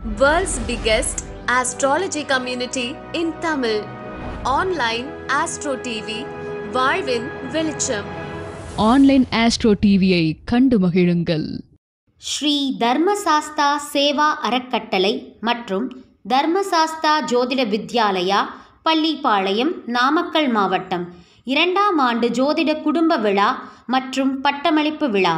World's biggest astrology community in Tamil. Online Astro TV, வாழ்வின் வெளிச்சம். Online astro டிவியை கண்டு மகிழுங்கள். ஸ்ரீ தர்மசாஸ்தா சேவா அறக்கட்டளை மற்றும் தர்மசாஸ்தா ஜோதிட வித்யாலயா, பள்ளிப்பாளையம், நாமக்கல் மாவட்டம் 2ஆம் ஆண்டு ஜோதிட குடும்ப விழா மற்றும் பட்டமளிப்பு விழா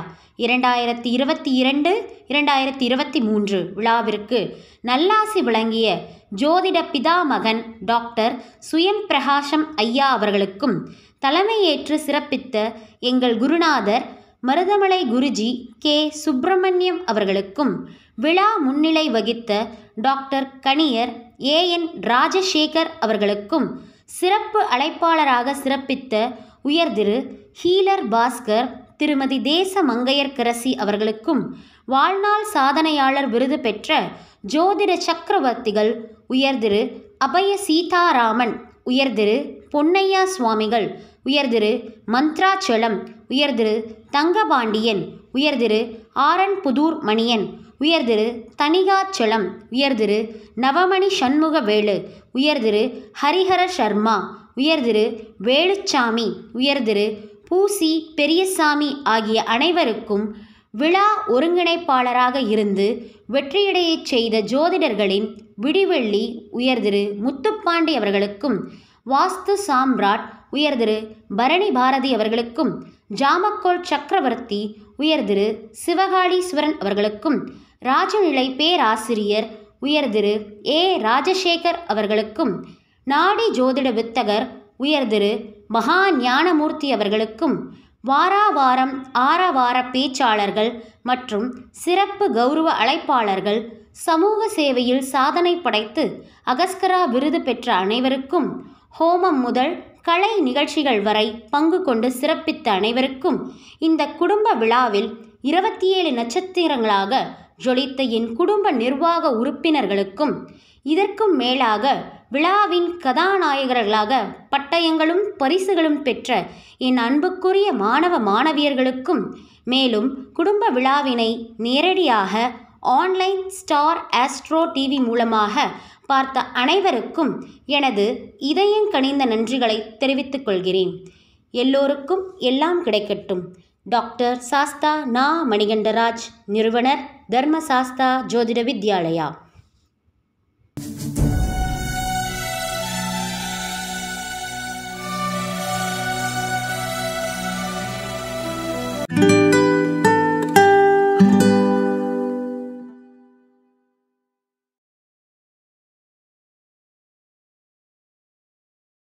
2022-2023 விழாவிற்கு நல்லாசி வழங்கிய ஜோதிட பிதாமகன் டாக்டர் சுயம் பிரகாசம் ஐயா அவர்களுக்கும், தலைமையேற்று சிறப்பித்த எங்கள் குருநாதர் மருதமலை குருஜி கே சுப்பிரமணியம் அவர்களுக்கும், விழா முன்னிலை வகித்த டாக்டர் கணியர் ஏஎன் ராஜசேகர் அவர்களுக்கும், சிறப்பு அழைப்பாளராக சிறப்பித்த உயர்திரு ஹீலர் பாஸ்கர் திருமதி தேச மங்கையர்க்கரசி அவர்களுக்கும், வாழ்நாள் சாதனையாளர் விருது பெற்ற ஜோதிட சக்கரவர்த்திகள் உயர்திரு அபய சீதாராமன், உயர்திரு பொன்னையா சுவாமிகள், உயர்திரு மந்த்ராச்சலம், உயர்திரு தங்கபாண்டியன், உயர்திரு ஆரன்புதூர் மணியன், உயர்திரு தணிகாச்சலம், உயர்திரு நவமணி சண்முகவேலு, உயர்திரு ஹரிஹர சர்மா, உயர்திரு வேலுச்சாமி, உயர்திரு பூசி பெரியசாமி ஆகிய அனைவருக்கும், விழா ஒருங்கிணைப்பாளராக இருந்து வெற்றியடையச் செய்த ஜோதிடர்களின் விடிவெள்ளி உயர்திரு முத்துப்பாண்டி அவர்களுக்கும், வாஸ்து சாம்ராட் உயர்திரு பரணி பாரதி அவர்களுக்கும், ஜாமக்கோல் சக்கரவர்த்தி உயர்திரு சிவகாளீஸ்வரன் அவர்களுக்கும், ராஜநிலை பேராசிரியர் உயர்திரு ஏ ராஜசேகர் அவர்களுக்கும், நாடி ஜோதிட வித்தகர் உயர்திரு மகா ஞானமூர்த்தி அவர்களுக்கும், வாராவாரம் ஆரவார பேச்சாளர்கள் மற்றும் சிறப்பு கௌரவ அழைப்பாளர்கள், சமூக சேவையில் சாதனை படைத்து அகஸ்கரா விருது பெற்ற அனைவருக்கும், ஹோமம் முதல் கலை நிகழ்ச்சிகள் வரை பங்கு கொண்டு சிறப்பித்த அனைவருக்கும், இந்த குடும்ப விழாவில் 27 நட்சத்திரங்களாக ஜொலித்த என் குடும்ப நிர்வாக உறுப்பினர்களுக்கும், இதற்கும் மேலாக விழாவின் கதாநாயகர்களாக பட்டயங்களும் பரிசுகளும் பெற்ற என் அன்புக்குரிய மாணவ மாணவியர்களுக்கும், மேலும் குடும்ப விழாவினை நேரடியாக ஆன்லைன் ஸ்டார் ஆஸ்ட்ரோ டிவி மூலமாக பார்த்த அனைவருக்கும் எனது இதயங்கனிந்த நன்றிகளை தெரிவித்துக் கொள்கிறேன். எல்லோருக்கும் எல்லாம் கிடைக்கட்டும். டாக்டர் சாஸ்தா நா மணிகண்டராஜ், நிறுவனர், தர்மசாஸ்தா ஜோதிட வித்யாலயா.